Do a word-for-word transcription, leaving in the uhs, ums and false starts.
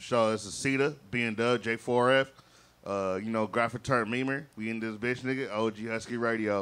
sure, this is Sida, B and W, J four F. Uh, you know, GRAFFER TURNED MEMER. We in this bitch, nigga. Oghuskeyradio.